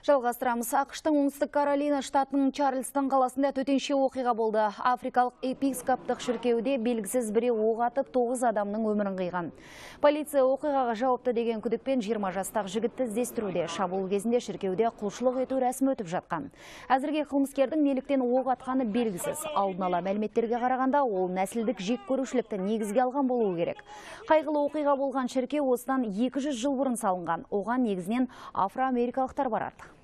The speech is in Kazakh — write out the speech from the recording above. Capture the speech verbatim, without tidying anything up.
Жалғастырамыз. ақш-тың оңтүстік Каролина штатының Чарльстон қаласында төтенше оқиға болды. Африкалық епископтық шіркеуде белгісіз біреу оқ атып тоғыз адамның өмірін қиған. Полиция оқиғаға жауапты деген күдікпен жиырма жастағы жігітті іздестіруде. Шабуыл кезінде шіркеуде құлшылық ету рәсімі өтіп жатқан. Әзірге қылмыскердің неліктен оқ атқаны белгісіз. Алдын ала мәліметтерге қарағанда ол нәсілдік жек көрушілікті негізге алған болуы керек. Қайғылы оқиға болған шіркеу осыдан екі жүз жыл бұрын салынған. Оған негізінен афроамерикалықтар барады.